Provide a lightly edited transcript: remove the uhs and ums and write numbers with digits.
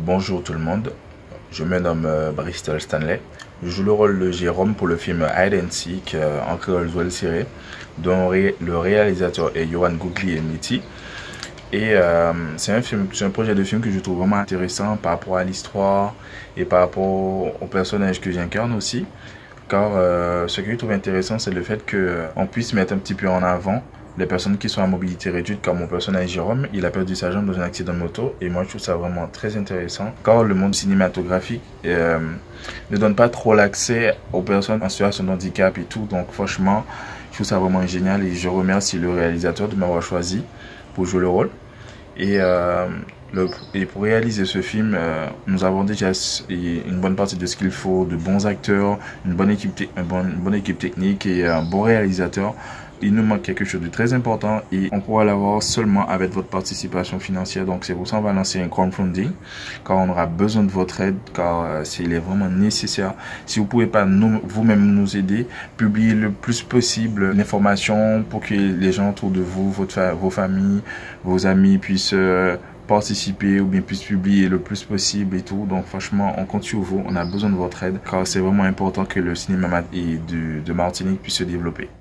Bonjour tout le monde, je me nomme Bristol Stanley. Je joue le rôle de Jérôme pour le film Hide and Seek en créole Zouel-Siré, dont le réalisateur est Yohan Guglielmitti. Et c'est un projet de film que je trouve vraiment intéressant par rapport à l'histoire et par rapport au personnage que j'incarne aussi. Car ce que je trouve intéressant, c'est le fait qu'on puisse mettre un petit peu en avant les personnes qui sont à mobilité réduite, comme mon personnage Jérôme. Il a perdu sa jambe dans un accident de moto et moi je trouve ça vraiment très intéressant car le monde cinématographique ne donne pas trop l'accès aux personnes en situation de handicap et tout. Donc franchement, je trouve ça vraiment génial et je remercie le réalisateur de m'avoir choisi pour jouer le rôle. Et, et pour réaliser ce film, nous avons déjà une bonne partie de ce qu'il faut, de bons acteurs, une bonne équipe technique et un bon réalisateur. Il nous manque quelque chose de très important et on pourra l'avoir seulement avec votre participation financière. Donc c'est pour ça qu'on va lancer un crowdfunding car on aura besoin de votre aide car il est vraiment nécessaire. Si vous ne pouvez pas vous-même nous aider, publiez le plus possible l'information pour que les gens autour de vous, vos familles, vos amis puissent participer ou bien puissent publier le plus possible et tout. Donc franchement, on compte sur vous, on a besoin de votre aide car c'est vraiment important que le cinéma de Martinique puisse se développer.